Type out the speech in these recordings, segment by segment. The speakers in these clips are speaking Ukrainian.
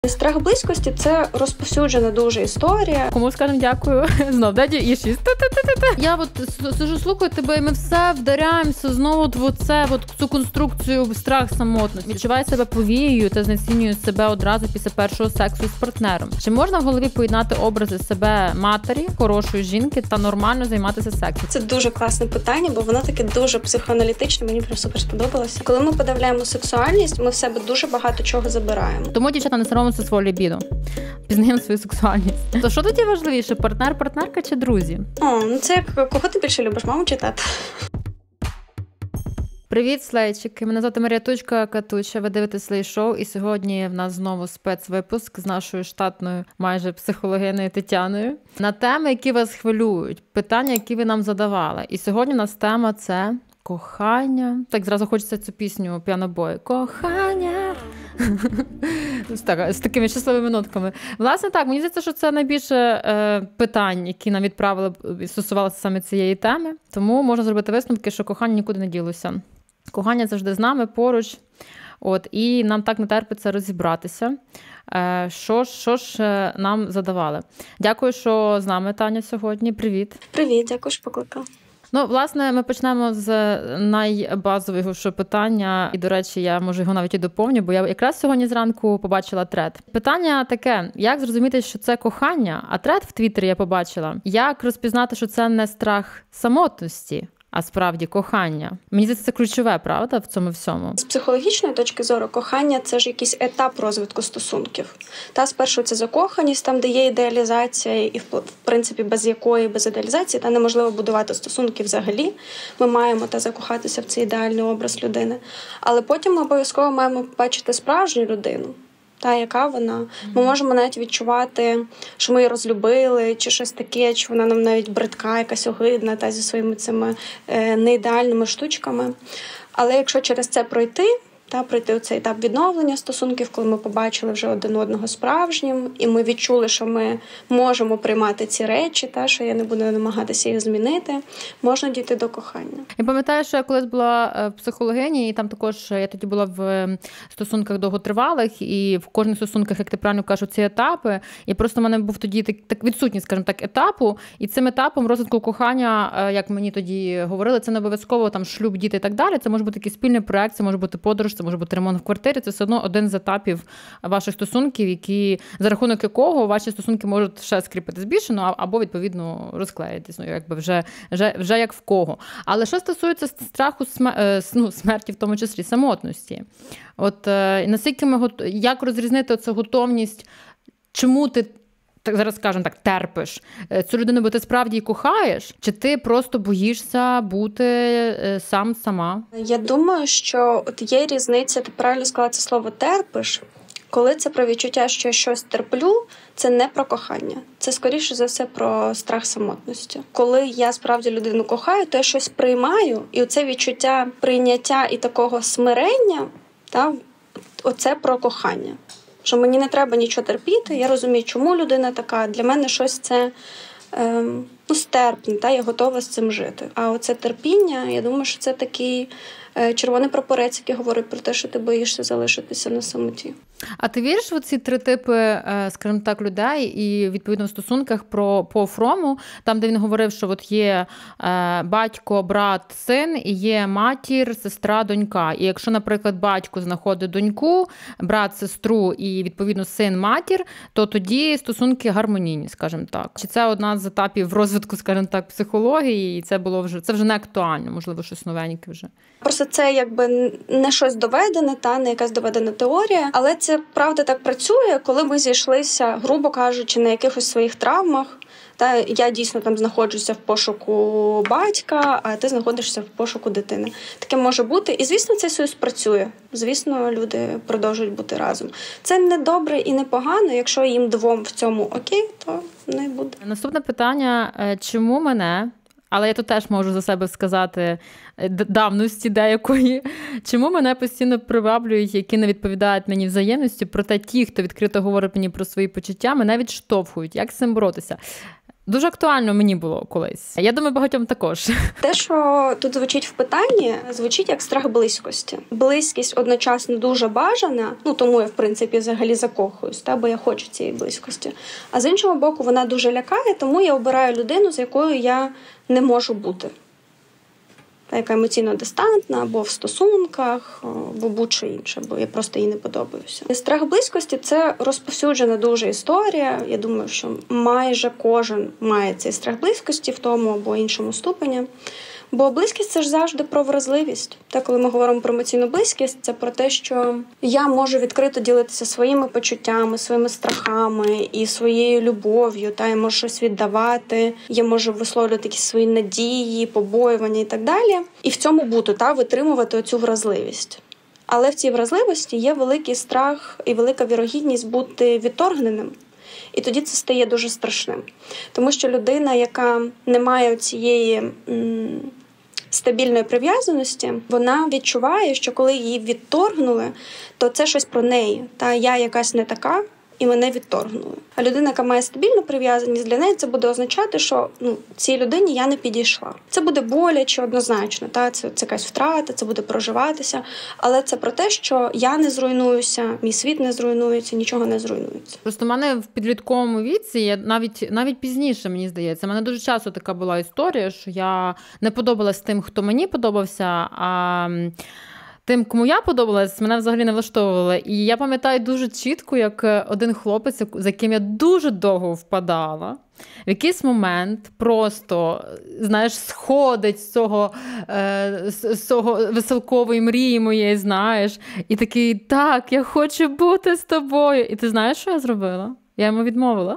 Страх близькості – це розповсюджена дуже історія. Кому скажемо дякую? Знов, даді і 6. Я от сижу, слухаю тебе, і ми все вдаряємося знову в цю конструкцію страх самотності. Відчуваю себе повією та знецінюю себе одразу після першого сексу з партнером. Чи можна в голові поєднати образи себе матері, хорошої жінки та нормально займатися сексом? Це дуже класне питання, бо воно таке дуже психоаналітичне, мені прям супер сподобалося. Коли ми подавляємо сексуальність, ми в себе дуже багато чого забираємо. Тому, дівчата, не соромимося свого лібідо. Пізнаємо свою сексуальність. То що тоді важливіше, партнер, партнерка чи друзі? Це як кого ти більше любиш, маму чи тата? Привіт, слейчики! Мене звати Марія Тучка Катуча, ви дивитесь Слей-шоу, і сьогодні в нас знову спецвипуск з нашою штатною майже психологиною Тетяною на теми, які вас хвилюють, питання, які ви нам задавали. І сьогодні у нас тема – це кохання. Так, зразу хочеться цю пісню «Піанобой». Кохання! З такими щасливими нотками. Власне, так, мені здається, що це найбільше питань, які нам відправили, стосувалися саме цієї теми. Тому можна зробити висновки, що кохання нікуди не ділося. Кохання завжди з нами, поруч. І нам так не терпиться розібратися. Що ж нам задавали. Дякую, що з нами, Таня, сьогодні. Привіт. Привіт, дякую, що покликав. Власне, ми почнемо з найбазовішого питання. І, до речі, я, може, його навіть і доповню, бо я якраз сьогодні зранку побачила тред. Питання таке, як зрозуміти, що це кохання? А тред в Твіттері я побачила. Як розпізнати, що це не страх самотності, а справді кохання? Мені здається, це ключове, правда, в цьому всьому? З психологічної точки зору, кохання – це ж якийсь етап розвитку стосунків. Спершу це закоханість, там, де є ідеалізація, і, в принципі, без ідеалізації, неможливо будувати стосунки взагалі. Ми маємо закохатися в цей ідеальний образ людини. Але потім ми обов'язково маємо побачити справжню людину. Яка вона. Ми можемо навіть відчувати, що ми її розлюбили, чи щось таке, чи вона нам навіть бридка, якась огидна, зі своїми цими неідеальними штучками. Але якщо через це пройти оцей етап відновлення стосунків, коли ми побачили вже один одного справжнім, і ми відчули, що ми можемо приймати ці речі, що я не буду намагатися їх змінити, можна дійти до кохання. Я пам'ятаю, що я колись була в психологині, і там також я тоді була в стосунках довготривалих, і в кожних стосунках, як ти правильно кажеш, ці етапи, і просто в мене був тоді так відсутність, скажімо так, етапу, і цим етапом розвитку кохання, як мені тоді говорили, це не обов'язково там шлюб, діти і так далі, це може бути якийсь спільний проект, це може бути подорож, це може бути ремонт в квартирі, це все одно один з етапів ваших стосунків, за рахунок якого ваші стосунки можуть ще скріпитись більше, або, відповідно, розклеїтись, вже як в кого. Але що стосується страху смерті, в тому числі, самотності, наскільки як розрізнити оцю готовність, чому ти, так зараз скажемо так, терпиш цю людину, бо ти справді її кохаєш, чи ти просто боїшся бути сама? Я думаю, що є різниця, ти правильно сказала це слово «терпиш», коли це про відчуття, що я щось терплю, це не про кохання. Це, скоріше за все, про страх самотності. Коли я справді людину кохаю, то я щось приймаю, і оце відчуття прийняття і такого смирення, оце про кохання. Що мені не треба нічого терпіти, я розумію, чому людина така, для мене щось це стерпне, я готова з цим жити. А оце терпіння, я думаю, що це такий червоний прапорець, який говорить про те, що ти боїшся залишитися на самоті. А ти віриш в ці три типи, скажімо так, людей і, відповідно, в стосунках по Фрому, там, де він говорив, що є батько, брат, син, і є матір, сестра, донька. І якщо, наприклад, батько знаходить доньку, брат, сестру і, відповідно, син, матір, то тоді стосунки гармонійні, скажімо так. Чи це одна з етапів розвитку, скажімо так, психології, і це вже не актуально, можливо, щось новеньке вже? Просто це не щось доведене, не якась доведена теорія, але це правда так працює, коли ми зійшлися, грубо кажучи, на якихось своїх травмах. Я дійсно там знаходжуся в пошуку батька, а ти знаходишся в пошуку дитини. Таке може бути. І, звісно, цей союз працює. Звісно, люди продовжують бути разом. Це не добре і не погано. Якщо їм двом в цьому окей, то не буде. Наступне питання. Чому мене, але я тут теж можу за себе сказати давності деякої, чому мене постійно приваблюють, які не відповідають мені взаємності, проте ті, хто відкрито говорить мені про свої почуття, мене відштовхують. Як з цим боротися? Дуже актуально мені було колись. Я думаю, багатьом також. Те, що тут звучить в питанні, звучить як страх близькості. Близькість одночасно дуже бажана, тому я, в принципі, взагалі закохуюсь, бо я хочу цієї близькості. А з іншого боку, вона дуже лякає, тому я обираю людину, з якою я не можу бути. Яка емоційно дистантна, або в стосунках, або будь-що інше, бо я просто їй не подобаюся. Страх близькості – це розповсюджена дуже історія. Я думаю, що майже кожен має цей страх близькості в тому або іншому ступені. Бо близькість – це ж завжди про вразливість. Коли ми говоримо про емоційну близькість, це про те, що я можу відкрито ділитися своїми почуттями, своїми страхами і своєю любов'ю. Я можу щось віддавати, я можу висловлювати якісь свої надії, побоювання і так далі. І в цьому бути, витримувати оцю вразливість. Але в цій вразливості є великий страх і велика вірогідність бути відторгненим. І тоді це стає дуже страшним. Тому що людина, яка не має цієї стабільної прив'язаності, вона відчуває, що коли її відторгнули, то це щось про неї. Я якась не така, і мене відторгнули. А людина, яка має стабільну прив'язаність, для неї це буде означати, що цій людині я не підійшла. Це буде боляче однозначно, це якась втрата, це буде проживатися, але це про те, що я не зруйнуюся, мій світ не зруйнується, нічого не зруйнується. Просто в мене в підлітковому віці, я навіть пізніше, мені здається, в мене дуже часто така була історія, що я не подобалась тим, хто мені подобався, а тим, кому я подобалась, мене взагалі не влаштовували. І я пам'ятаю дуже чітко, як один хлопець, з яким я дуже довго впадала, в якийсь момент просто, сходить з цього веселкової мрії моєї, і такий, так, я хочу бути з тобою. І ти знаєш, що я зробила? Я йому відмовила.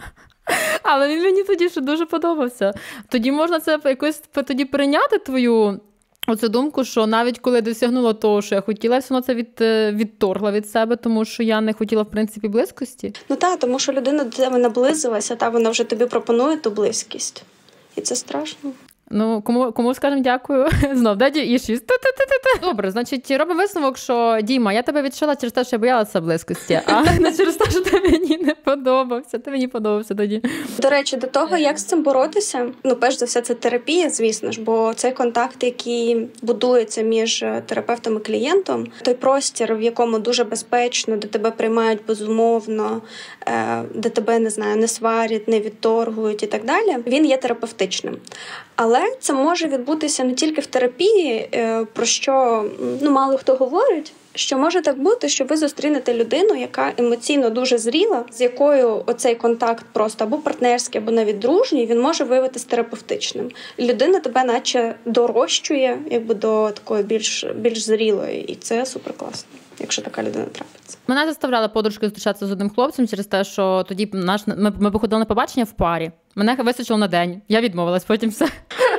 Але він мені тоді ще дуже подобався. Тоді можна це якось прийняти твою оцю думку, що навіть коли досягнула того, що я хотіла, все одно це відторгла від себе, тому що я не хотіла, в принципі, близькості. Тому що людина до тебе наблизилася, вона вже тобі пропонує ту близькість. І це страшно. Кому скажемо дякую? Знов, Деді і 6. Добре, значить, робимо висновок, що, Діма, я тебе відшила через те, що я боялася близькості, а не через те, що ти мені не подобався. Ти мені подобався тоді. До речі, до того, як з цим боротися, перш за все, це терапія, звісно ж, бо цей контакт, який будується між терапевтом і клієнтом, той простір, в якому дуже безпечно, де тебе приймають безумовно, де тебе, не сварять, не відторгують і так далі, він є терапевтичним. Але це може відбутися не тільки в терапії, про що мало хто говорить, що може так бути, що ви зустрінете людину, яка емоційно дуже зріла, з якою оцей контакт просто або партнерський, або навіть дружній, він може виявитися терапевтичним. І людина тебе наче дорощує до такої більш зрілої, і це суперкласно, якщо така людина трапиться. Мене заставляла подружки зустрічатися з одним хлопцем через те, що тоді ми походили на побачення в парі. Мене вистачило на день. Я відмовилась, потім все.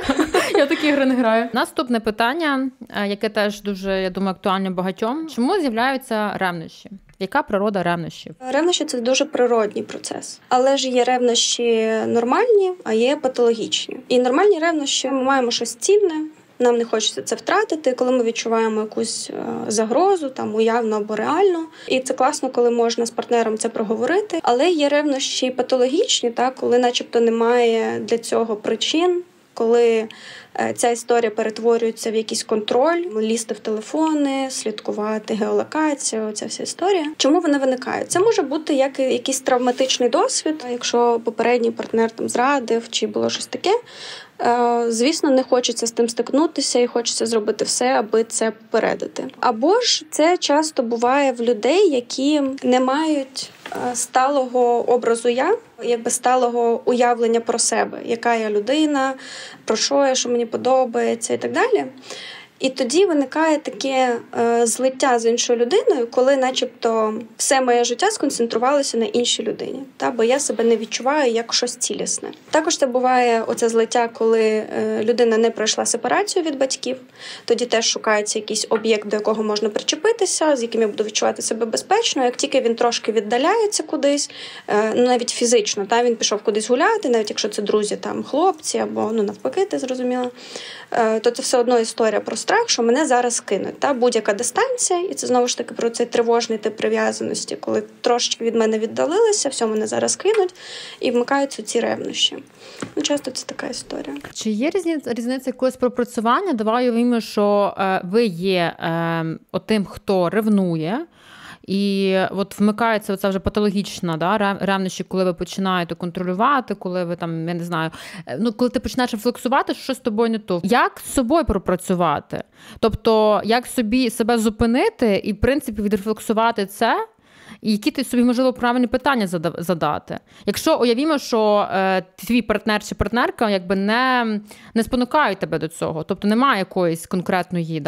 Я такі ігри не граю. Наступне питання, яке теж дуже, я думаю, актуальне багатьом. Чому з'являються ревнощі? Яка природа ревнощів? Ревнощі – це дуже природній процес. Але ж є ревнощі нормальні, а є патологічні. І нормальні ревнощі, ми маємо щось цінне, нам не хочеться це втратити, коли ми відчуваємо якусь загрозу, уявну або реальну. І це класно, коли можна з партнером це проговорити. Але є ревнощі патологічні, коли начебто немає для цього причин, коли ця історія перетворюється в якийсь контроль, лізти в телефони, слідкувати геолокацію, ця вся історія. Чому вони виникають? Це може бути як якийсь травматичний досвід, якщо попередній партнер зрадив чи було щось таке. Звісно, не хочеться з тим стикнутися і хочеться зробити все, аби це попередити. Або ж це часто буває в людей, які не мають сталого образу «я», сталого уявлення про себе, яка я людина, про що мені подобається і так далі. І тоді виникає таке злиття з іншою людиною, коли начебто все моє життя сконцентрувалося на іншій людині, бо я себе не відчуваю як щось цілісне. Також це буває оце злиття, коли людина не пройшла сепарацію від батьків, тоді теж шукається якийсь об'єкт, до якого можна причепитися, з яким я буду відчувати себе безпечно. Як тільки він трошки віддаляється кудись, навіть фізично, він пішов кудись гуляти, навіть якщо це друзі, хлопці або навпаки, ти зрозуміла, то це все одно історія про страх, страх, що мене зараз кинуть. Та будь-яка дистанція, і це знову ж таки про цей тривожний тип прив'язаності, коли трошки від мене віддалилися, все, мене зараз кинуть, і вмикаються ці ревнощі. Часто це така історія. Чи є різниця якогось пропрацювання? Давай уявімо, що ви є отим, хто ревнує, і от вмикається оця вже патологічна ревнощі, коли ви починаєте контролювати, коли ви там, я не знаю, коли ти починаєш рефлексувати, що з тобою не то. Як з собою пропрацювати? Тобто, як себе зупинити і, в принципі, відрефлексувати це? І які ти собі, можливо, правильні питання задати. Якщо уявімо, що твій партнер чи партнерка якби не спонукають тебе до цього, тобто немає якоїсь конкретної,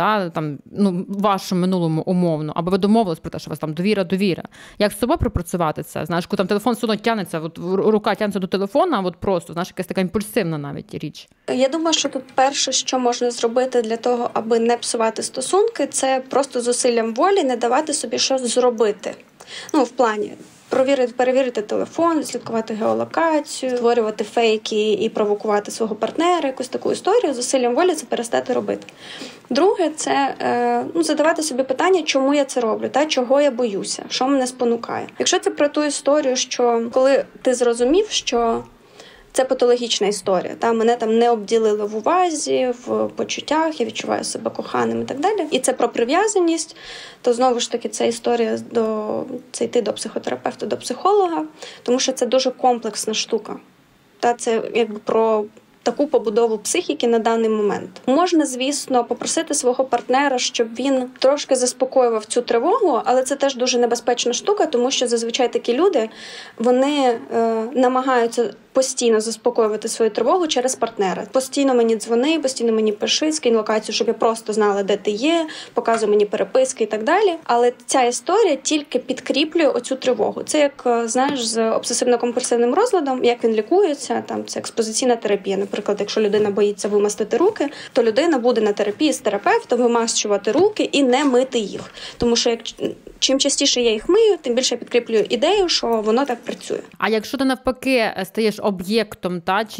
вашому минулому умовно, або ви домовились про те, що у вас там довіра. Як з собою пропрацювати це? Знаєш, коли там телефон все одно тягнеться, рука тягнеться до телефона, просто, знаєш, якась така імпульсивна навіть річ. Я думаю, що тут перше, що можна зробити для того, аби не псувати стосунки, це просто зусиллям волі не давати собі щось зробити. В плані перевірити телефон, слідкувати геолокацію, створювати фейки і провокувати свого партнера, якусь таку історію. Зусиллям волі це перестати робити. Друге, це задавати собі питання, чому я це роблю, чого я боюся, що мене спонукає. Якщо це про ту історію, що коли ти зрозумів, що це патологічна історія. Мене там не обділили в увазі, в почуттях, я відчуваю себе коханим і так далі. І це про прив'язаність, то знову ж таки це історія це йти до психотерапевта, до психолога, тому що це дуже комплексна штука. Це якби про таку побудову психіки на даний момент. Можна, звісно, попросити свого партнера, щоб він трошки заспокоював цю тривогу, але це теж дуже небезпечна штука, тому що зазвичай такі люди, вони намагаються постійно заспокоювати свою тривогу через партнера. Постійно мені дзвони, постійно мені пиши, скинь локацію, щоб я просто знала, де ти є, показуй мені переписки і так далі. Але ця історія тільки підкріплює оцю тривогу. Це як, знаєш, з обсесивно-компульсивним розладом, як він лікується, це експозиційна терапія. Наприклад, якщо людина боїться вимастити руки, то людина буде на терапії з терапевтом вимащувати руки і не мити їх. Тому що чим частіше я їх мию, тим більше я підкріплюю ідею, що воно так працює. А якщо ти навпаки стаєш об'єктом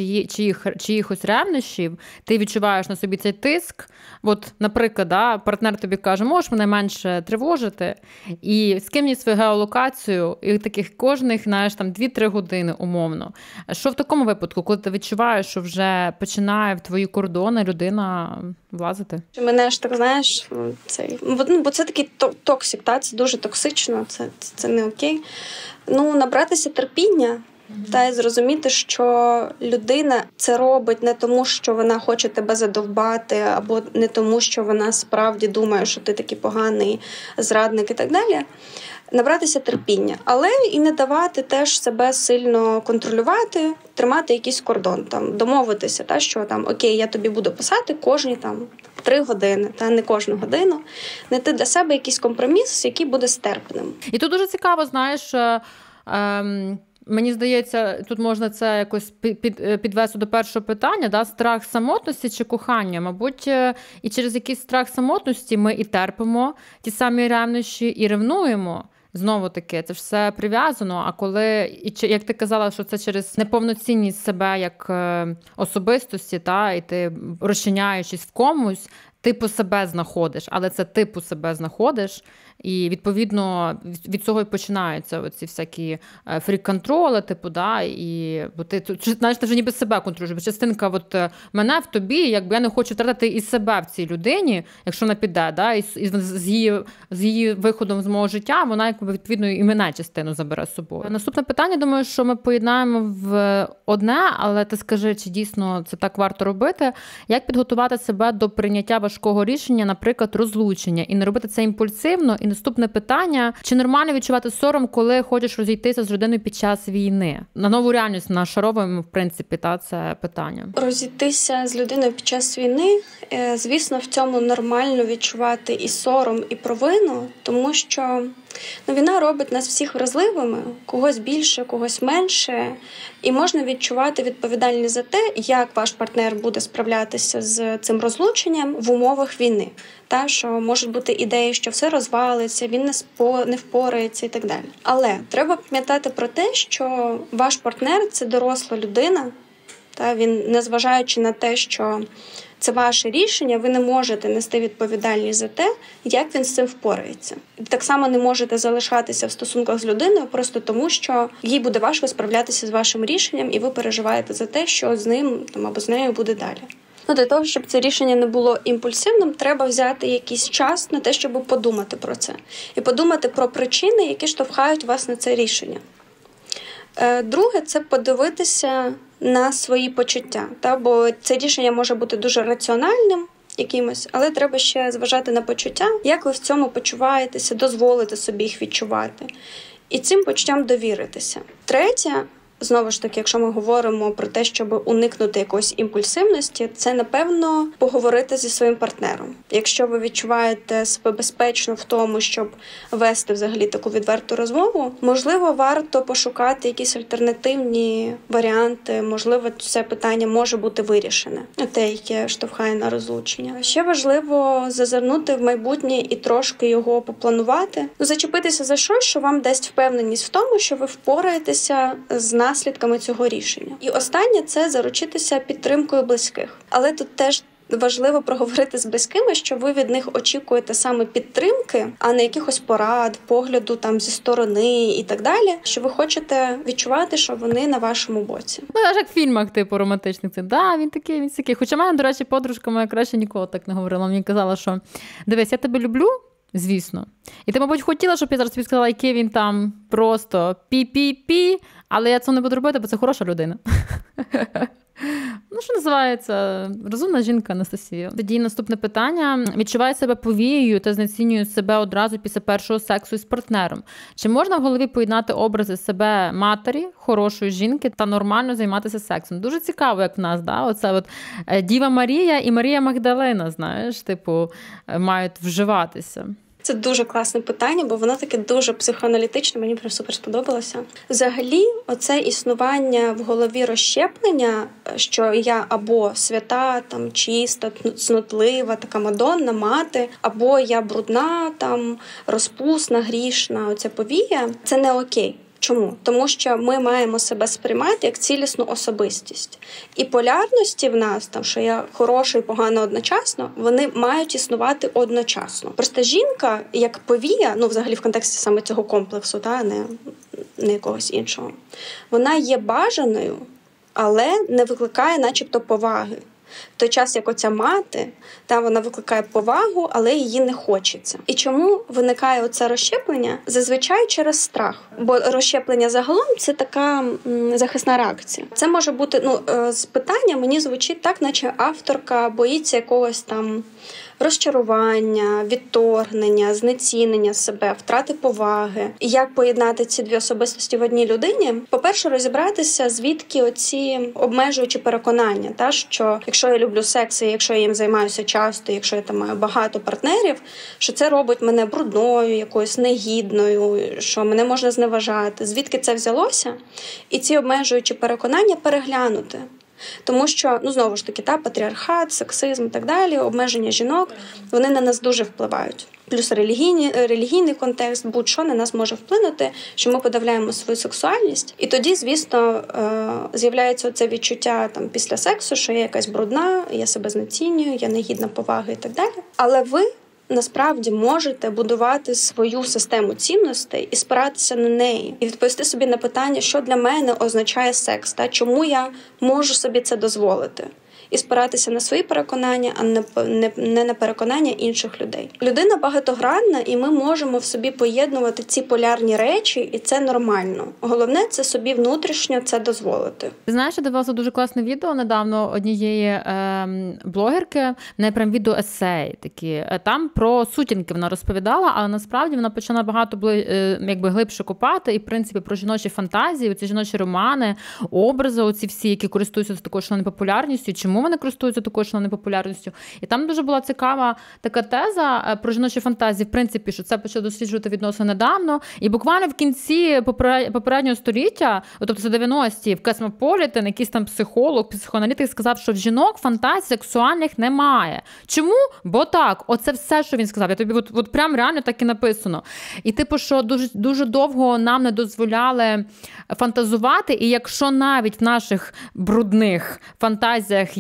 чиїхось ревнощів, ти відчуваєш на собі цей тиск, наприклад, партнер тобі каже, можеш мене менше тривожити, і скинь свою геолокацію, і таких кожних, 2-3 години умовно. Що в такому випадку, коли ти відчуваєш, що вже починає в твої кордони людина влазити? Мене ж так, знаєш, бо це такий токсик, це дуже токсично, це не окей. Набратися терпіння, і зрозуміти, що людина це робить не тому, що вона хоче тебе задовбати, або не тому, що вона справді думає, що ти такий поганий зрадник і так далі. Набратися терпіння, але і не давати теж себе сильно контролювати, тримати якийсь кордон, домовитися, що окей, я тобі буду писати кожні 3 години, не кожну годину. Знайти для себе якийсь компроміс, який буде стерпним. І тут дуже цікаво, знаєш, мені здається, тут можна це якось підвести до першого питання, страх самотності чи кохання. Мабуть, і через якийсь страх самотності ми і терпимо ті самі ревнощі, і ревнуємо. Знову-таки, це все прив'язано, а коли, як ти казала, що це через неповноцінність себе як особистості, і ти, розчиняючись в комусь, типу себе знаходиш, але це типу себе знаходиш, і, відповідно, від цього і починаються оці всякі фрік-контроли, бо ти, знаєш, ти вже ніби себе контролюєш, бо частинка мене в тобі, якби я не хочу втратити і себе в цій людині, якщо вона піде, і з її виходом з мого життя, вона, відповідно, і мене частину забере з собою. Наступне питання, думаю, що ми поєднаємо в одне, але ти скажи, чи дійсно це так варто робити, як підготувати себе до прийняття важкого рішення, наприклад, розлучення, і не робити це імпульсивно. І наступне питання, чи нормально відчувати сором, коли хочеш розійтися з людиною під час війни? На нову реальність нашаровуємо, в принципі, це питання. Розійтися з людиною під час війни, звісно, в цьому нормально відчувати і сором, і провину, тому що війна робить нас всіх вразливими, когось більше, когось менше, і можна відчувати відповідальність за те, як ваш партнер буде справлятися з цим розлученням в умовах війни. Що можуть бути ідеї, що все розвалиться, він не впорається і так далі. Але треба пам'ятати про те, що ваш партнер – це доросла людина, він, незважаючи на те, що Це ваше рішення, ви не можете нести відповідальність за те, як він з цим впорається. Так само не можете залишатися в стосунках з людиною просто тому, що їй буде важко справлятися з вашим рішенням, і ви переживаєте за те, що з ним або з нею буде далі. Для того, щоб це рішення не було імпульсивним, треба взяти якийсь час на те, щоб подумати про це. І подумати про причини, які штовхають вас на це рішення. Друге – це подивитися на свої почуття. Бо це рішення може бути дуже раціональним якимось, але треба ще зважати на почуття, як ви в цьому почуваєтеся, дозволити собі їх відчувати. І цим почуттям довіритися. Третє, знову ж таки, якщо ми говоримо про те, щоб уникнути якоїсь імпульсивності, це, напевно, поговорити зі своїм партнером. Якщо ви відчуваєте себе безпечно в тому, щоб вести взагалі таку відверту розмову, можливо, варто пошукати якісь альтернативні варіанти, можливо, це питання може бути вирішене, те, яке штовхає на розлучення. Ще важливо зазирнути в майбутнє і трошки його попланувати, зачепитися за щось, що вам дасть впевненість в тому, що ви впораєтеся з наслідками цього рішення. І останнє – це заручитися підтримкою близьких. Але тут теж важливо проговорити з близькими, що ви від них очікуєте саме підтримки, а не якихось порад, погляду зі сторони і так далі, що ви хочете відчувати, що вони на вашому боці. Аж як в фільмах, романтичних. Він такий, він такий. Хоча мене, до речі, подружка моя краще ніколи так не говорила. Мені казала, що дивись, я тебе люблю, звісно. І ти, мабуть, хотіла, щоб я зараз тобі сказала, який він там просто пі-пі-пі, але я цього не буду робити, бо це хороша людина. Що називається? Розумна жінка, Анастасія. Тоді наступне питання. Відчуваю себе повією та знецінюю себе одразу після першого сексу із партнером. Чи можна в голові поєднати образи себе матері, хорошої жінки та нормально займатися сексом? Дуже цікаво, як в нас, оце Діва Марія і Марія Магдалина, знаєш, мають вживатися. Це дуже класне питання, бо воно таке дуже психоаналітичне, мені прям супер сподобалося. Взагалі, оце існування в голові розщеплення, що я або свята, чиста, цнотлива, така мадонна, мати, або я брудна, розпусна, грішна, оця повія, це не окей. Чому? Тому що ми маємо себе сприймати як цілісну особистість. І полярності в нас, що я хороша і погана одночасно, вони мають існувати одночасно. Просто жінка, як повія, взагалі в контексті саме цього комплексу, не якогось іншого, вона є бажаною, але не викликає начебто поваги. В той час, як оця мати, вона викликає повагу, але її не хочеться. І чому виникає оце розщеплення? Зазвичай через страх. Бо розщеплення загалом – це така захисна реакція. Це може бути, з питання мені звучить так, наче авторка боїться якогось розчарування, відторгнення, знецінення себе, втрати поваги. І як поєднати ці дві особистості в одній людині? По-перше, розібратися, звідки оці обмежуючі переконання, що якщо я люблю секс, і якщо я їм займаюся часто, якщо я маю багато партнерів, що це робить мене брудною, якоюсь негідною, що мене можна зневажати. Звідки це взялося? І ці обмежуючі переконання переглянути. Тому що, знову ж таки, патріархат, сексизм і так далі, обмеження жінок, вони на нас дуже впливають. Плюс релігійний контекст, будь-що на нас може вплинути, що ми подавляємо свою сексуальність. І тоді, звісно, з'являється це відчуття після сексу, що я якась брудна, я себе знецінюю, я негідна поваги і так далі. Але ви насправді можете будувати свою систему цінностей і спиратися на неї. І відповісти собі на питання, що для мене означає секс, чому я можу собі це дозволити. І спиратися на свої переконання, а не на переконання інших людей. Людина багатогранна, і ми можемо в собі поєднувати ці полярні речі, і це нормально. Головне – це собі внутрішньо це дозволити. Ти знаєш, я дивилася дуже класне відео недавно однієї блогерки, не прям відео-есей такі. Там про сутінки вона розповідала, але насправді вона почала набагато глибше копати і, в принципі, про жіночі фантазії, оці жіночі романи, образи, оці всі, які користуються такою шаленою популярністю, чому вони користуються такою шаленою популярністю. І там дуже була цікава така теза про жіночі фантазії, в принципі, що це почало досліджувати відносно недавно. І буквально в кінці попереднього століття, тобто за 90-ті, в Cosmopolitan якийсь там психолог, психоаналітик сказав, що в жінок фантазій сексуальних немає. Чому? Бо так, оце все, що він сказав. Я тобі от прям реально так і написано. І що дуже, дуже довго нам не дозволяли фантазувати, і якщо навіть в наших брудних фантазіях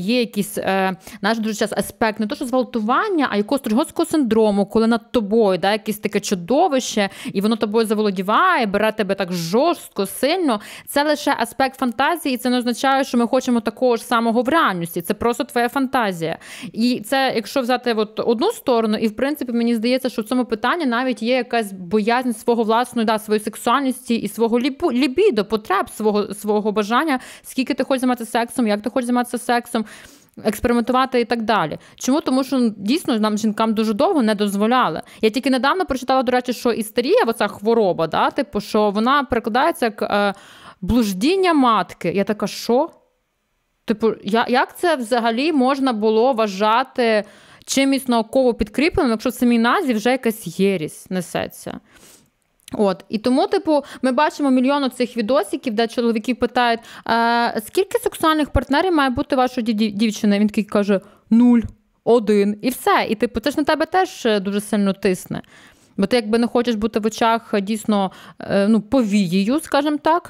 є якийсь, наш дуже часто аспект не то, що зґвалтування, а якогось Стокгольмського синдрому, коли над тобою, да, якесь таке чудовище, і воно тобою заволодіває, бере тебе так жорстко, сильно. Це лише аспект фантазії, і це не означає, що ми хочемо такого ж самого в реальності. Це просто твоя фантазія. І це, якщо взяти от одну сторону, і, в принципі, мені здається, що в цьому питанні навіть є якась боязнь свого власної, да, своєї сексуальності і свого лібідо, потреб, свого бажання, скільки ти хочеш займатися сексом, як ти хочеш займатися сексом, експериментувати і так далі. Чому? Тому що дійсно нам, жінкам, дуже довго не дозволяли. Я тільки недавно прочитала, до речі, що істерія, оця хвороба, да, типу, що вона перекладається як блуждіння матки. Я така, що? Типу, як це взагалі можна було вважати чимось науково підкріпленим, якщо в самій назві вже якась єресь несеться? От. І тому, типу, ми бачимо мільйон цих відосиків, де чоловіки питають, скільки сексуальних партнерів має бути вашої дівчини? Він такий каже, 0, 1, і все. І, типу, це ж на тебе теж дуже сильно тисне. Бо ти якби не хочеш бути в очах дійсно, повією, скажімо так,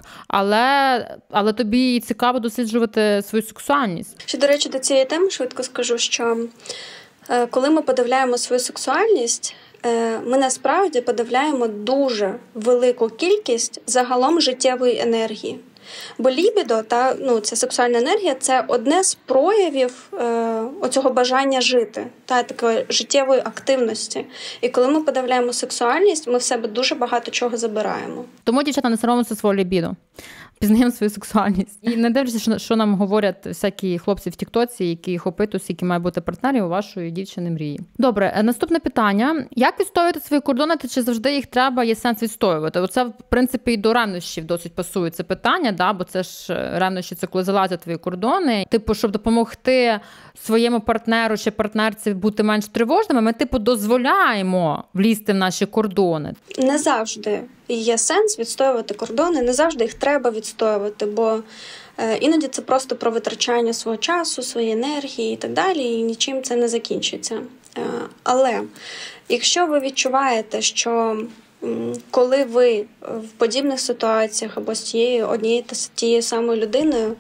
але тобі цікаво досліджувати свою сексуальність. Ще, до речі, до цієї теми швидко скажу, що коли ми подивляємо свою сексуальність, ми насправді подивляємо дуже велику кількість загалом життєвої енергії. Бо лібідо, ця сексуальна енергія, це одне з проявів оцього бажання жити, такої життєвої активності. І коли ми подивляємо сексуальність, ми в себе дуже багато чого забираємо. Тому, дівчата, не соромимося свого лібідо. Пізнаємо свою сексуальність. І не дивлячись, що нам говорять всякі хлопці в тіктоці, які їх опитують, які мають бути партнерів у вашої дівчини мрії. Добре, наступне питання. Як відстоювати свої кордони, чи завжди їх треба, є сенс відстоювати? Оце, в принципі, і до ревнощів досить пасує це питання, да? Бо це ж ревнощі, це коли залазять твої кордони. Типу, щоб допомогти своєму партнеру чи партнерці бути менш тривожними, ми, дозволяємо влізти в наші кордони. Не завжди є сенс відстоювати кордони, не завжди їх треба відстоювати, бо іноді це просто про витрачання свого часу, своєї енергії і так далі, і нічим це не закінчиться. Але якщо ви відчуваєте, що коли ви в подібних ситуаціях або з однією та тією самою людиною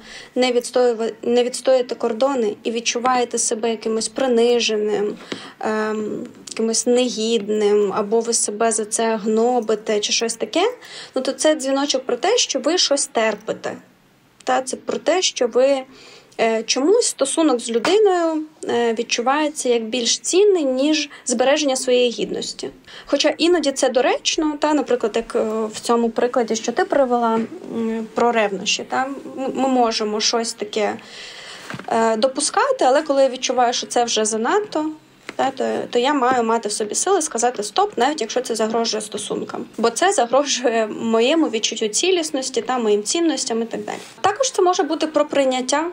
не відстоюєте кордони і відчуваєте себе якимось приниженим, якимось негідним, або ви себе за це гнобите чи щось таке, то це дзвіночок про те, що ви щось терпите. Це про те, що ви чомусь стосунок з людиною відчувається як більш цінний, ніж збереження своєї гідності. Хоча іноді це доречно, наприклад, як в цьому прикладі, що ти привела про ревнощі. Ми можемо щось таке допускати, але коли я відчуваю, що це вже занадто, то я маю мати в собі сили сказати стоп, навіть якщо це загрожує стосункам. Бо це загрожує моєму відчуттю цілісності, моїм цінностям і так далі. Також це може бути про прийняття,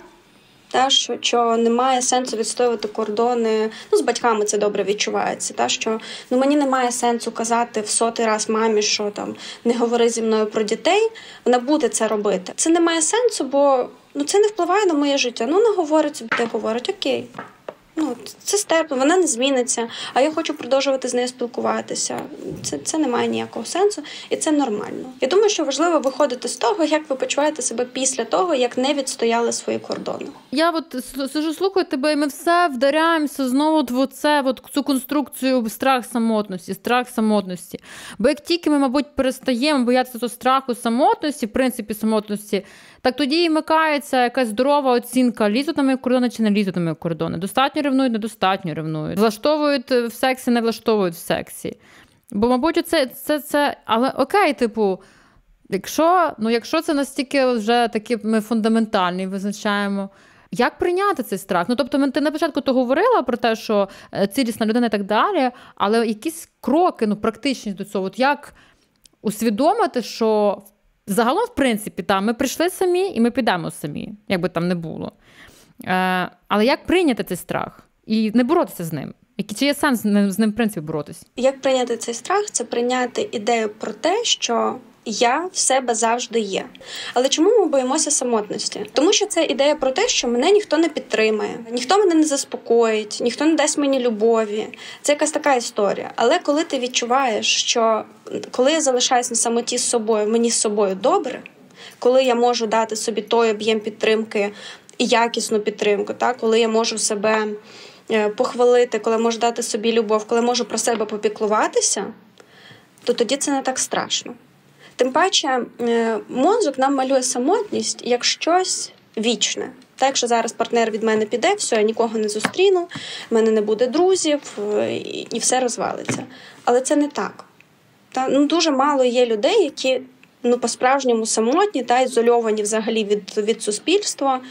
що немає сенсу відстоювати кордони. З батьками це добре відчувається. Що мені немає сенсу казати в 100-й раз мамі, що не говори зі мною про дітей, вона буде це робити. Це не має сенсу, бо це не впливає на моє життя. Не говорить собі, те говорить, окей. Це стерпно, вона не зміниться, а я хочу продовжувати з нею спілкуватися. Це не має ніякого сенсу, і це нормально. Я думаю, що важливо виходити з того, як ви почуваєте себе після того, як не відстояли свої кордони. Я сижу, слухаю тебе, і ми все вдаряємося знову в цю конструкцію страх самотності. Бо як тільки ми, мабуть, перестаємо боятися того страху самотності, в принципі самотності, так тоді і вмикається якась здорова оцінка, лізуть на мої кордони чи не лізуть на мої кордони. Достатньо ревнують, недостатньо ревнують. Влаштовують в сексі, не влаштовують в сексі. Бо, мабуть, це... Але окей, якщо це настільки вже такі ми фундаментальні визначаємо, як прийняти цей страх? Тобто, ти на початку то говорила про те, що цілісна людина і так далі, але якісь кроки, практичність до цього. Як усвідомити, що загалом, в принципі, ми прийшли самі і ми підемо самі, як би там не було. Але як прийняти цей страх і не боротися з ним? Чи є сенс з ним, в принципі, боротися? Як прийняти цей страх? Це прийняти ідею про те, що я в себе завжди є. Але чому ми боїмося самотності? Тому що це ідея про те, що мене ніхто не підтримає, ніхто мене не заспокоїть, ніхто не дасть мені любові. Це якась така історія. Але коли ти відчуваєш, що коли я залишаюсь на самоті з собою, мені з собою добре, коли я можу дати собі той об'єм підтримки і якісну підтримку, та, коли я можу себе похвалити, коли можу дати собі любов, коли можу про себе попіклуватися, то тоді це не так страшно. Тим паче, мозок нам малює самотність як щось вічне. Так, якщо зараз партнер від мене піде, все, я нікого не зустріну, в мене не буде друзів, і все розвалиться. Але це не так. Дуже мало є людей, які по-справжньому самотні та ізольовані взагалі від суспільства.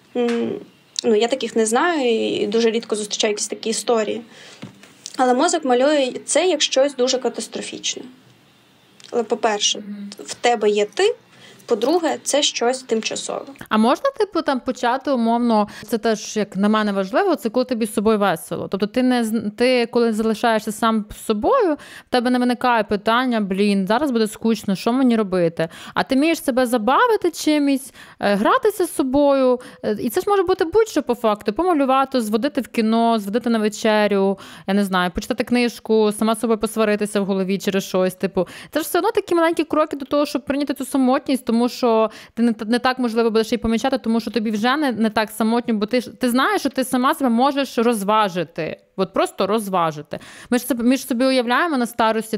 Я таких не знаю і дуже рідко зустрічаю якісь такі історії. Але мозок малює це як щось дуже катастрофічне. Але, по-перше, в тебе є ти, по-друге, це щось тимчасове. А можна, там почати умовно, це теж, як на мене важливо, це коли тобі з собою весело. Тобто ти коли залишаєшся сам з собою, в тебе не виникає питання, зараз буде скучно, що мені робити? А ти вмієш себе забавити чимось, гратися з собою. І це ж може бути будь-що по факту. Помалювати, зводити в кіно, зводити на вечерю, я не знаю, почитати книжку, сама з собою посваритися в голові через щось. Це ж все одно такі маленькі кроки до того, щоб прийняти цю самотність, тому що ти не так, можливо, будеш її помічати, тому що тобі вже не так самотньо, бо ти знаєш, що ти сама себе можеш розважити. От просто розважити. Ми ж собі уявляємо на старості,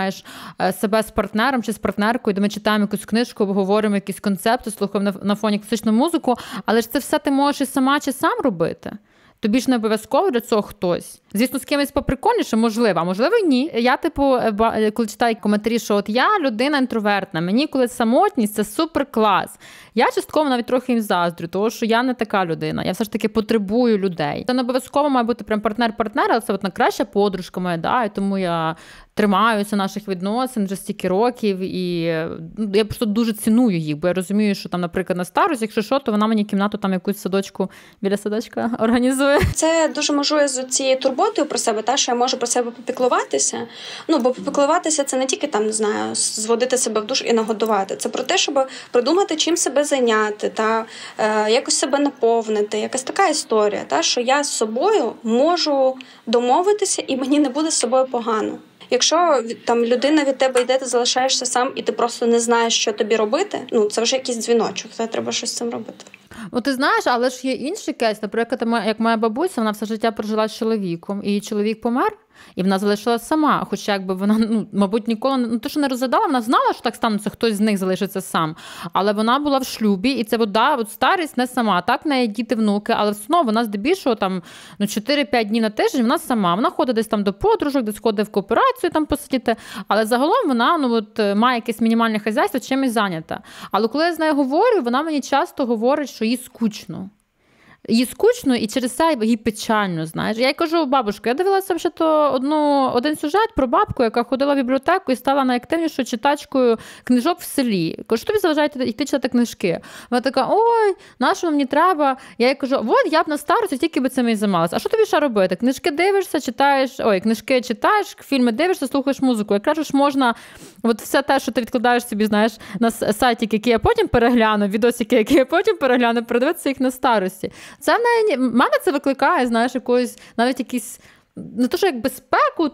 себе з партнером чи з партнеркою, де ми читаємо якусь книжку, обговорюємо якісь концепти, слухаємо на фоні класичну музику, але ж це все ти можеш і сама чи сам робити. Тобі ж не обов'язково для цього хтось. Звісно, з кимось поприкольніше, можливо, а можливо і ні. Я, коли читаю коментарі, що от я людина інтровертна, мені коли самотність, це супер клас. Я частково навіть трохи їм заздрю, тому що я не така людина. Я все ж таки потребую людей. Це не обов'язково має бути прям партнер-партнер, але це от найкраща подружка моя, да, і тому я тримаюся наших відносин вже стільки років, і я просто дуже ціную їх, бо я розумію, що там, наприклад, на старості, якщо що, то вона мені кімнату там якусь садочку біля садочка організує. Це дуже межує з цією турботою про себе, що я можу про себе попіклуватися. Бо попіклуватися це не тільки зводити себе в душ і нагодувати. Це про те, щоб придумати, чим себе зайняти, якось себе наповнити. Якась така історія, що я з собою можу домовитися і мені не буде з собою погано. Якщо людина від тебе йде, ти залишаєшся сам і ти просто не знаєш, що тобі робити, це вже якийсь дзвіночок, треба щось з цим робити. Ти знаєш, але ж є інший кейс. Наприклад, як моя бабуся, вона все життя прожила з чоловіком, і чоловік помер, і вона залишилася сама. Хоча якби вона, мабуть, ніколи, те, що не розглядала, вона знала, що так станеться, хтось з них залишиться сам. Але вона була в шлюбі, і це старість не сама. Так, в неї діти, внуки, але все одно вона здебільшого 4-5 днів на тиждень, вона сама. Вона ходить десь до подружок, десь ходить в кооперацію посидіти, але загалом вона має якесь мінімальне хазяйство, чимось зайнята. Але коли я з нею говорю, вона мені часто говорить, що їй скучно. Їй скучно і через це їй печально, знаєш. Я їй кажу, бабушка, я дивилася один сюжет про бабку, яка ходила в бібліотеку і стала найактивнішою читачкою книжок в селі. Кажу, що тобі заважає йти читати книжки? Вона така, ой, на що мені треба? Я їй кажу, я б на старості тільки би цим і займалася. А що тобі ще робити? Книжки дивишся, книжки читаєш, фільми дивишся, слухаєш музику. Як кажеш, можна все те, що ти відкладаєш собі, знаєш, на сайті, який я потім перегляну, відосики, які я потім перегляну, передивитися їх на старості. Це в мене це викликає, знаєш, навіть якісь, не то, що як безпеку,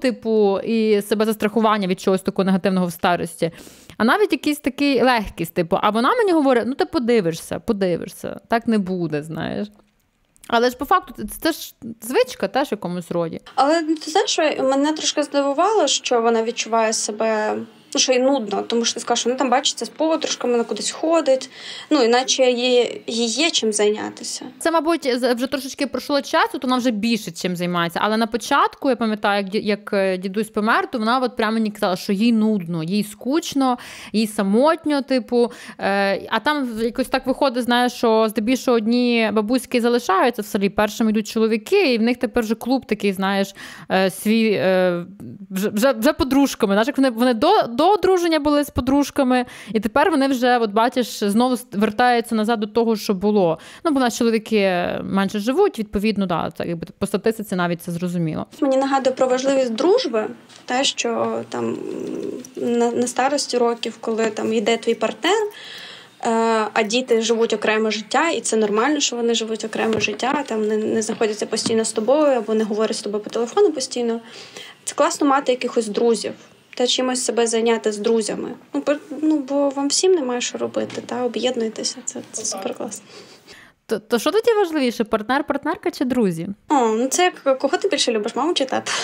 і себе застрахування від чогось такого негативного в старості, а навіть якийсь такий легкість, а вона мені говорить, ти подивишся, так не буде, знаєш. Але ж по факту це ж звичка теж в якомусь роді. Але ти знаєш, що мене трошки здивувало, що вона відчуває себе, що їй нудно, тому що ти скажеш, вона бачиться з подружками, вона кудись ходить, іначе їй є чим зайнятися. Це, мабуть, вже трошечки пройшло часу, то вона вже більше чим займається. Але на початку, я пам'ятаю, як дідусь помер, то вона прямо мені казала, що їй нудно, їй скучно, їй самотньо, а там якось так виходить, знаєш, що здебільшого одні бабуськи залишаються в селі, першими йдуть чоловіки, і в них тепер вже клуб такий, знаєш, свій, вже подружками, знаєш, як вони до одруження були з подружками, і тепер вони вже, бачиш, знову вертаються назад до того, що було. Бо в нас чоловіки менше живуть, відповідно, це, по статистиці навіть це зрозуміло. Мені нагадує про важливість дружби, те, що на старості років, коли йде твій партнер, а діти живуть окреме життя, і це нормально, що вони живуть окреме життя, не знаходяться постійно з тобою або не говорять з тобою по телефону постійно. Це класно мати якихось друзів. Та чимось себе зайняти з друзями. Бо вам всім немає що робити, об'єднуйтеся, це супер класно. То що тоді важливіше, партнер, партнерка чи друзі? Ну це як кого ти більше любиш, маму чи тата?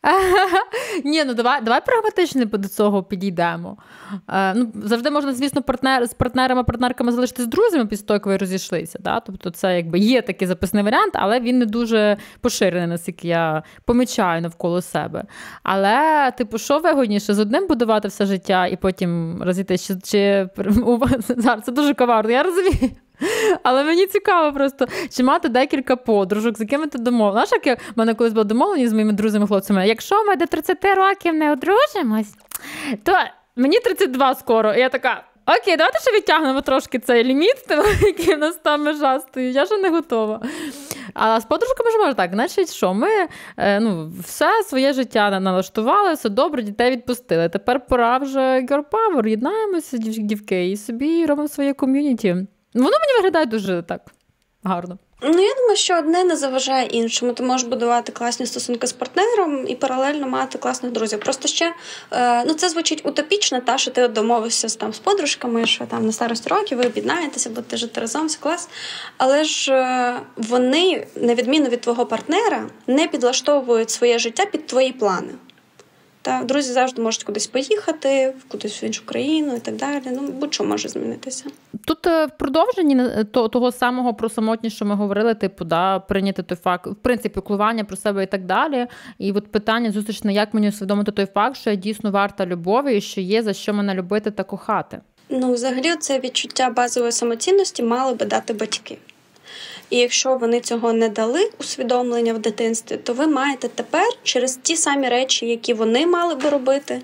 Ні, ну давай прагматично до цього підійдемо. Завжди можна, звісно, з партнерами, партнерками залишитись друзями після того, як ви розійшлися. Да? Тобто це якби є такий запасний варіант, але він не дуже поширений, наскільки я помічаю навколо себе. Але, що вигодніше, з одним будувати все життя і потім розійтися? Зараз це дуже коварно, я розумію. Але мені цікаво просто, чи мати декілька подружок, з якими ти домовилася. Знаєш, як в мене колись була домовленість з моїми друзями-хлопцями, якщо ми до 30 років не одружимось, то мені 32 скоро. І я така, окей, давайте ще відтягнемо трошки цей ліміт, який в нас там межа стоїть, я ще не готова. А з подружками ж можна так, значить, що ми все своє життя налаштували, все добре, дітей відпустили. Тепер пора вже girl power, єднаємося, дівки, і собі робимо своє ком'юніті. Воно мені виглядає дуже так гарно. Я думаю, що одне не заважає іншому. Ти можеш будувати класні стосунки з партнером і паралельно мати класних друзів. Просто ще, це звучить утопічно, що ти домовився з подружками, що там на старості років ви об'єднаєтеся, будете жити разом, все клас. Але ж вони, на відміну від твого партнера, не підлаштовують своє життя під твої плани. Друзі завжди можуть кудись поїхати, кудись в іншу країну і так далі. Будь-що може змінитися. Тут в продовженні того самого про самотність, що ми говорили, прийняти той факт, в принципі, піклування про себе і так далі. І от питання зустрічне, як мені усвідомити той факт, що я дійсно варта любові і що є за що мене любити та кохати. Взагалі, це відчуття базової самоцінності мали би дати батьки. І якщо вони цього не дали, усвідомлення в дитинстві, то ви маєте тепер через ті самі речі, які вони мали би робити,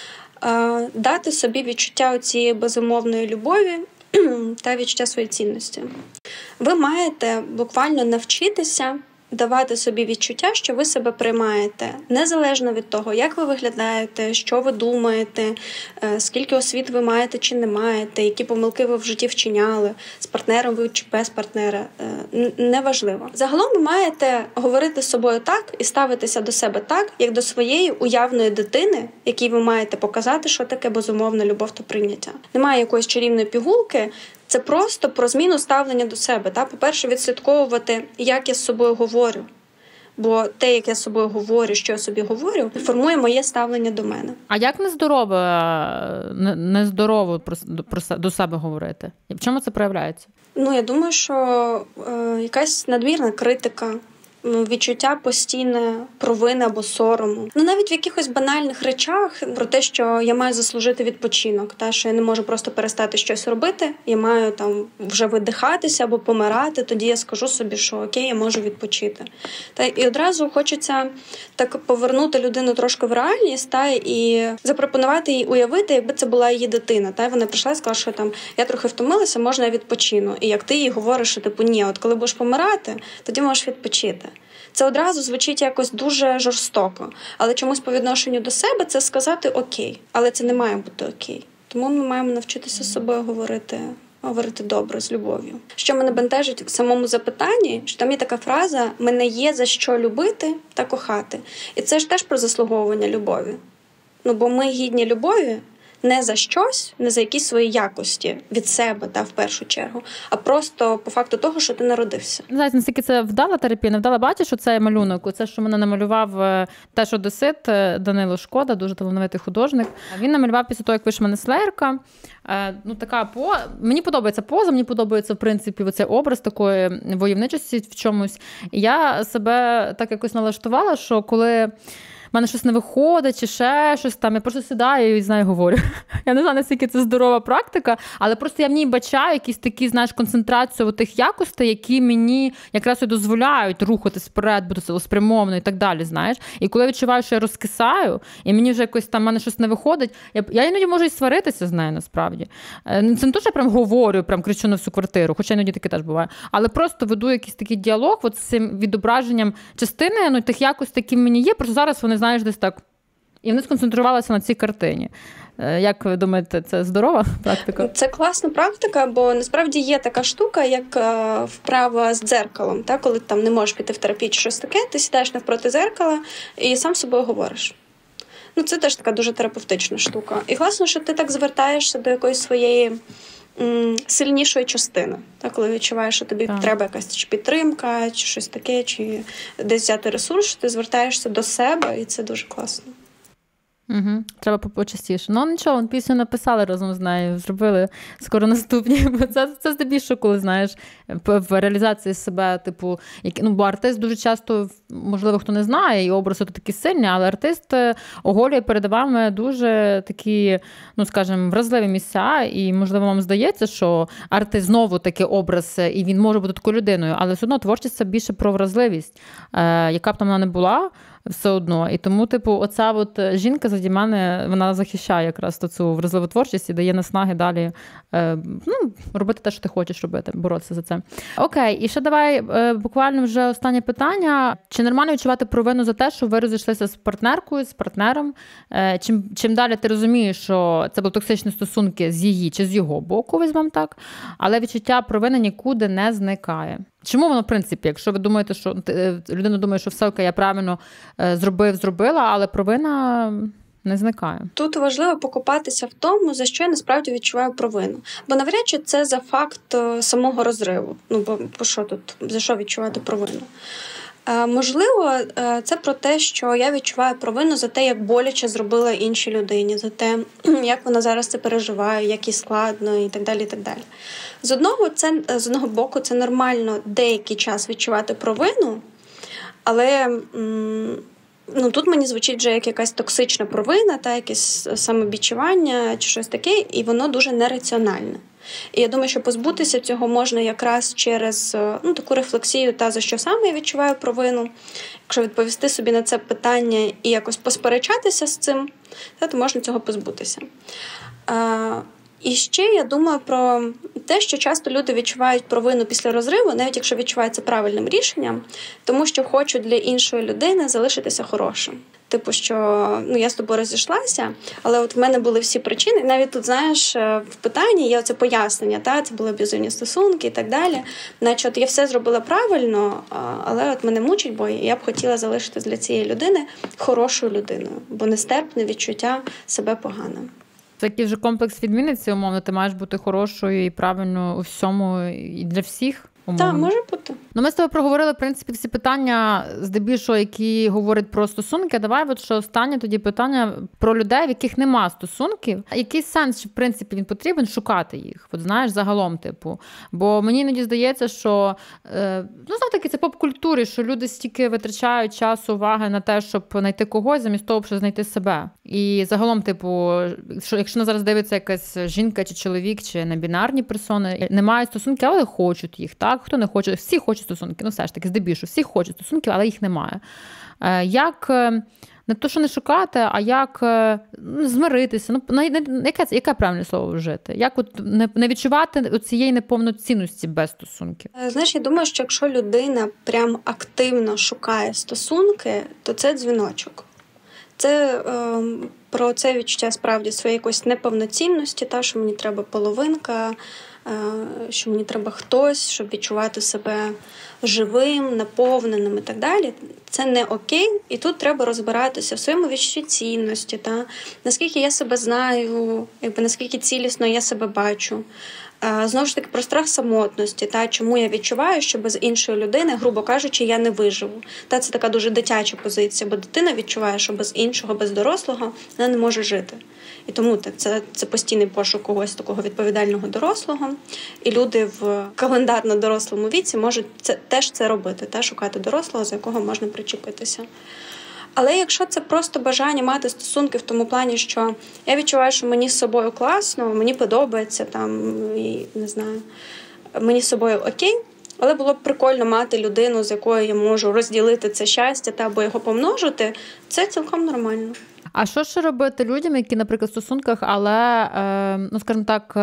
дати собі відчуття цієї безумовної любові та відчуття своєї цінності. Ви маєте буквально навчитися давати собі відчуття, що ви себе приймаєте, незалежно від того, як ви виглядаєте, що ви думаєте, скільки освіт ви маєте чи не маєте, які помилки ви в житті вчиняли, з партнером ви чи без партнера, неважливо. Загалом ви маєте говорити з собою так і ставитися до себе так, як до своєї уявної дитини, якій ви маєте показати, що таке безумовна любов та прийняття. Немає якоїсь чарівної пігулки. Це просто про зміну ставлення до себе. По-перше, відслідковувати, як я з собою говорю. Бо те, як я з собою говорю, що я собі говорю, формує моє ставлення до мене. А як нездорово до себе говорити? В чому це проявляється? Я думаю, що якась надмірна критика, відчуття постійне провини або сорому. Навіть в якихось банальних речах про те, що я маю заслужити відпочинок, що я не можу просто перестати щось робити, я маю вже видихатися або помирати, тоді я скажу собі, що окей, я можу відпочити. І одразу хочеться так повернути людину трошки в реальність і запропонувати їй уявити, якби це була її дитина. Вона прийшла і сказала, що я трохи втомилася, можна я відпочину. І як ти їй говориш, що ні, от коли будеш помирати, тоді можеш відпочити. Це одразу звучить якось дуже жорстоко. Але чомусь по відношенню до себе це сказати окей. Але це не має бути окей. Тому ми маємо навчитися з собою говорити добре, з любов'ю. Що мене бентежить в самому запитанні, що там є така фраза «мене є за що любити та кохати». І це ж теж про заслуговування любові. Бо ми гідні любові не за щось, не за якісь свої якості від себе, в першу чергу, а просто по факту того, що ти народився. Знаєш, наскільки це вдала терапія, не вдала. Бачиш, що це малюнок, це, що мене намалював теж одесит Данило Шкода, дуже талановитий художник. Він намалював після того, як вийшла мене Слеєрка. Мені подобається поза, мені подобається, в принципі, оцей образ такої войовничості в чомусь. І я себе так якось налаштувала, що коли в мене щось не виходить, чи ще щось я просто сідаю і з нею говорю. Я не знаю, наскільки це здорова практика, але просто я в ній бачаю якісь такі, концентрацію тих якостей, які мені якраз і дозволяють рухатись вперед, бути цілеспрямовно і так далі, знаєш. І коли я відчуваю, що я розкисаю, і мені вже якось в мене щось не виходить, я іноді можу і сваритися з нею, насправді. Це не те, що я прям говорю, прям кричу на всю квартиру, хоча іноді таке теж буває, але просто веду якийсь такий діалог з цим відображенням частини, тих якостей, які в мені є, просто зараз вони, знаєш, десь так. І вони сконцентрувалися на цій картині. Як ви думаєте, це здорова практика? Це класна практика, бо насправді є така штука, як вправа з дзеркалом. Коли ти не можеш піти в терапію чи щось таке, ти сідаєш навпроти дзеркала і сам з собою говориш. Це теж така дуже терапевтична штука. І класно, що ти так звертаєшся до якоїсь своєї сильнішої частини. Так, коли відчуваєш, що тобі треба якась чи підтримка, чи щось таке, чи десь взяти ресурс, що ти звертаєшся до себе, і це дуже класно. Угу. Треба почастіше. Ну, нічого, пісню написали разом з нею, зробили скоро наступні. Бо це здебільшого, коли, знаєш, в реалізації себе, типу, бо артист дуже часто, можливо, хто не знає, і образи тут такі сильні, але артист оголює перед вами дуже такі, скажімо, вразливі місця, і, можливо, вам здається, що артист знову такий образ, і він може бути такою людиною, але все одно творчість – це більше про вразливість, яка б там вона не була, все одно. І тому, оця жінка заді мене, вона захищає якраз цю вразливу творчість і дає наснаги далі робити те, що ти хочеш робити, боротися за це. Окей, і ще давай буквально вже останнє питання. Чи нормально відчувати провину за те, що ви розійшлися з партнеркою, з партнером? Чим далі ти розумієш, що це були токсичні стосунки з її чи з його боку, візьмемо так, але відчуття провини нікуди не зникає? Чому воно, в принципі, якщо ви думаєте, що людина думає, що все окей, я правильно зробила, але провина не зникає? Тут важливо покопатися в тому, за що я насправді відчуваю провину. Бо навряд чи це за факт самого розриву. Бо що тут, за що відчувати провину? Можливо, це про те, що я відчуваю провину за те, як боляче зробила іншій людині, за те, як вона зараз це переживає, як їй складно і так далі, і так далі. З одного боку, це нормально деякий час відчувати провину, але тут мені звучить вже як якась токсична провина, якесь самобічування чи щось таке, і воно дуже нераціональне. І я думаю, що позбутися цього можна якраз через таку рефлексію, за що саме я відчуваю провину. Якщо відповісти собі на це питання і якось посперечатися з цим, то можна цього позбутися. І ще я думаю про те, що часто люди відчувають провину після розриву, навіть якщо відчувають це правильним рішенням, тому що хочуть для іншої людини залишитися хорошим. Типу, що я з тобою розійшлася, але от в мене були всі причини. Навіть тут, знаєш, в питанні є оце пояснення, це були аб'юзивні стосунки і так далі. Наче от я все зробила правильно, але от мене мучить, бо я б хотіла залишитись для цієї людини хорошою людиною, бо нестерпне відчуття себе поганим. Це такий вже комплекс відмінниці, умовно, ти маєш бути хорошою і правильно у всьому і для всіх. Так, може бути. Ми з тобою проговорили, в принципі, всі питання, здебільшого, які говорять про стосунки. Давай, що останнє тоді питання про людей, в яких нема стосунків. Який сенс, в принципі, він потрібен шукати їх? Знаєш, загалом, Бо мені іноді здається, що, знов-таки, це поп-культурі, що люди стільки витрачають часу, уваги на те, щоб знайти когось, замість того, щоб знайти себе. І загалом, якщо нас зараз дивиться якась жінка чи чоловік, чи небінарні персони, не мають стосунків, але хочуть їх, так? Хто не хоче, всі хочуть стосунки, все ж таки, здебільшого, всі хочуть стосунків, але їх немає. Як, не то, що не шукати, а як змиритися, яке правильне слово вжити? Як не відчувати цієї неповноцінності без стосунків? Знаєш, я думаю, що якщо людина прям активно шукає стосунки, то це дзвіночок. Це про це відчуття справді своєї якоїсь неповноцінності, що мені треба половинка, що мені треба хтось, щоб відчувати себе живим, наповненим і так далі. Це не окей, і тут треба розбиратися в своєму відчутті цінності, наскільки я себе знаю, наскільки цілісно я себе бачу. Знову ж таки, про страх самотності, чому я відчуваю, що без іншої людини, грубо кажучи, я не виживу. Це така дуже дитяча позиція, бо дитина відчуває, що без іншого, без дорослого вона не може жити. І тому це постійний пошук когось такого відповідального дорослого. І люди в календарно-дорослому віці можуть теж це робити, шукати дорослого, за якого можна причепитися. Але якщо це просто бажання мати стосунки в тому плані, що я відчуваю, що мені з собою класно, мені подобається, і, не знаю, мені з собою окей, але було б прикольно мати людину, з якою я можу розділити це щастя або його помножити, це цілком нормально. А що ж робити людям, які, наприклад, в стосунках, але, скажімо так,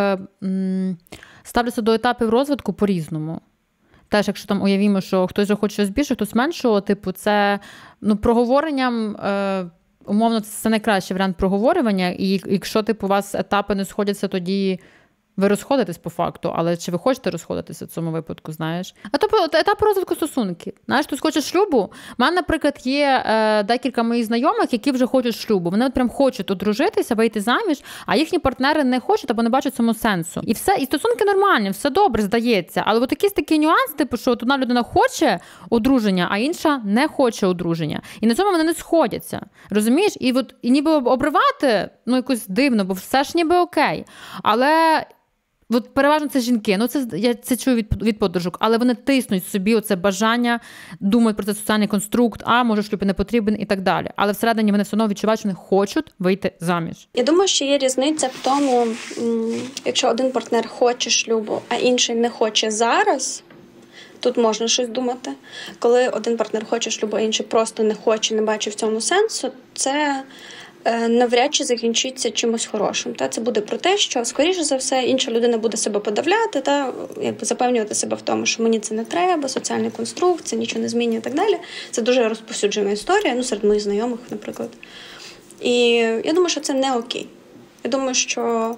ставляться до етапів розвитку по-різному? Теж, якщо там уявімо, що хтось же хоче щось більше, хтось меншого, це проговоренням, умовно, це найкращий варіант проговорювання, і якщо у вас етапи не сходяться, тоді Ви розходитесь по факту, але чи ви хочете розходитися в цьому випадку, знаєш? А тобто етап розвитку стосунків. Знаєш, ти хочеш шлюбу? У мене, наприклад, є декілька моїх знайомих, які вже хочуть шлюбу. Вони прям хочуть одружитися, вийти заміж, а їхні партнери не хочуть або не бачать цьому сенсу. І все, і стосунки нормальні, все добре, здається. Але от якийсь такий нюанс, типу, що от одна людина хоче одруження, а інша не хоче одруження. І на цьому вони не сходяться. Розумієш? І ніби обривати, якось дивно, бо все ж ніби окей. Але от переважно це жінки, я це чую від подружок, але вони тиснуть собі оце бажання, думають про це соціальний конструкт, може шлюб не потрібен і так далі. Але всередині вони все одно відчувають, що вони хочуть вийти заміж. Я думаю, що є різниця в тому, якщо один партнер хоче шлюбу, а інший не хоче зараз, тут можна щось думати. Коли один партнер хоче шлюбу, а інший просто не хоче, не бачить в цьому сенсу, це навряд чи закінчиться чимось хорошим. Це буде про те, що, скоріше за все, інша людина буде себе подавляти, запевнювати себе в тому, що мені це не треба, соціальний конструкт, це нічого не змінює і так далі. Це дуже розповсюджена історія, серед моїх знайомих, наприклад. І я думаю, що це не окей. Я думаю, що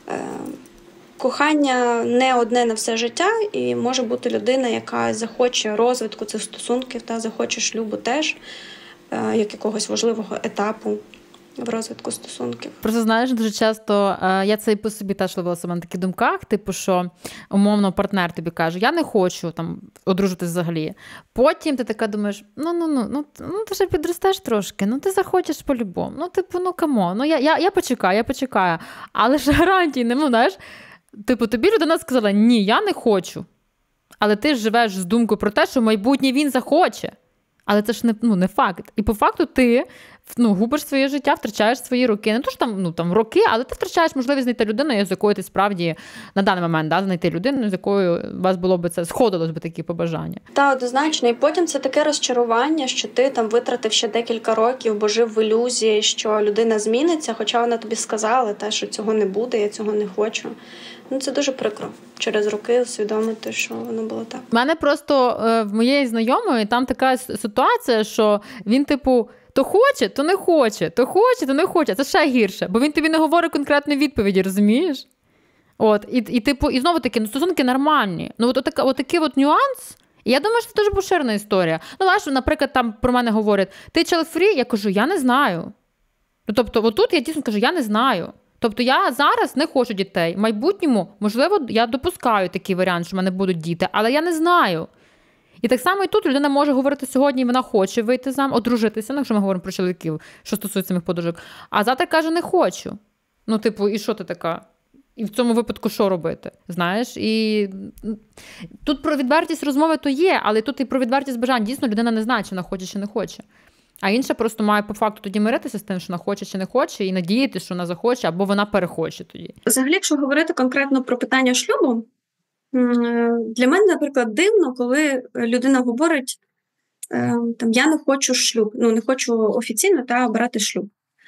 кохання не одне на все життя, і може бути людина, яка захоче розвитку цих стосунків, захоче шлюбу теж, як якогось важливого етапу в розвитку стосунків. Просто, знаєш, дуже часто я це і по собі теж ловила себе на таких думках, типу, що умовно партнер тобі каже, я не хочу одружитись взагалі. Потім ти така думаєш, ти ще підростеш трошки, ти захочеш по-любому. Камон, я почекаю. Але ж гарантій не, знаєш, типу, тобі людина сказала, ні, я не хочу. Але ти ж живеш з думкою про те, що в майбутнє він захоче. Але це ж не факт. І по факту ти губиш своє життя, втрачаєш свої роки. Не то, що там роки, але ти втрачаєш можливість знайти людину, з якою ти справді на даний момент знайти людину, з якою у вас було б це, сходилось би такі побажання. Так, однозначно. І потім це таке розчарування, що ти витратив ще декілька років, бо жив в ілюзії, що людина зміниться, хоча вона тобі сказала, що цього не буде, я цього не хочу. Це дуже прикро. Через роки усвідомити, що воно було так. У мене просто в моєї знайомої там така ситуація, що він, типу, то хоче, то не хоче, то хоче, то не хоче. Це ще гірше, бо він тобі не говорить конкретної відповіді, розумієш? І знову таки, стосунки нормальні. Такий нюанс. І я думаю, що це дуже поширена історія. Наприклад, там про мене говорять, ти child-free? Я кажу, я не знаю. Тобто, отут я дійсно кажу, я не знаю. Тобто я зараз не хочу дітей. В майбутньому, можливо, я допускаю такий варіант, що в мене будуть діти, але я не знаю. І так само і тут людина може говорити сьогодні, вона хоче вийти заміж, одружитися, якщо ми говоримо про чоловіків, що стосується моїх подружок. А завтра каже, не хочу. І що ти така? І в цьому випадку що робити? Знаєш? І тут про відвертість розмови то є, але тут і про відвертість бажань. Дійсно, людина не знає, чи вона хоче, чи не хоче. А інша просто має по факту тоді миритися з тим, що вона хоче чи не хоче, і надіятися, що вона захоче, або вона перехоче тоді. Взагалі, якщо говорити конкретно про питання шлюбу, для мене, наприклад, дивно, коли людина говорить, я не хочу шлюб, не хочу офіційно брати шлюб.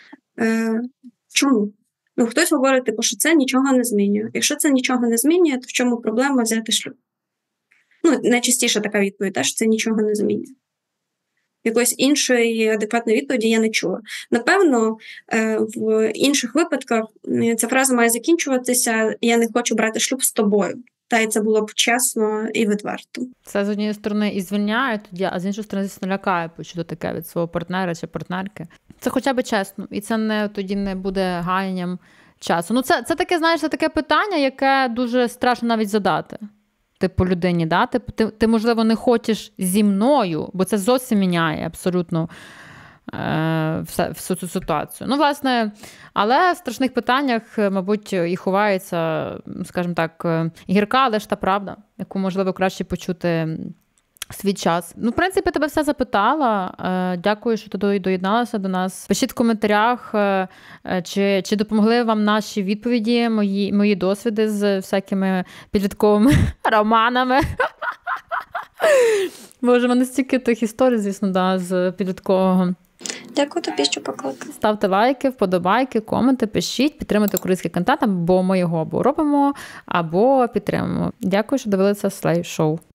Чому? Хтось говорить, що це нічого не змінює. Якщо це нічого не змінює, то в чому проблема взяти шлюб? Найчастіше така відповідь, що це нічого не змінює. Якоїсь іншої адекватної відповіді я не чула. Напевно, в інших випадках ця фраза має закінчуватися «я не хочу брати шлюб з тобою». І це було б чесно і відверто. Це з однієї сторони і звільняє тоді, а з іншої сторони лякає почути таке від свого партнера чи партнерки. Це хоча б чесно, і це тоді не буде гаянням часу. Це таке, знаєш, це таке питання, яке дуже страшно навіть задати. Людині, ти, можливо, не хочеш зі мною, бо це зовсім міняє абсолютно всю цю ситуацію. Власне, але в страшних питаннях, мабуть, і ховається, скажімо так, гірка, але ж та правда, яку, можливо, краще почути свій час. В принципі, тебе все запитала. Дякую, що ти доєдналася до нас. Пишіть в коментарях, чи допомогли вам наші відповіді, мої досвіди з всякими підлітковими романами. Боже, в мене стільки тих історій, звісно, з підліткового. Дякую тобі, що покликав. Ставте лайки, вподобайки, коменти, пишіть, підтримуйте український контент, бо ми його або робимо, або підтримуємо. Дякую, що дивилися Slay Show.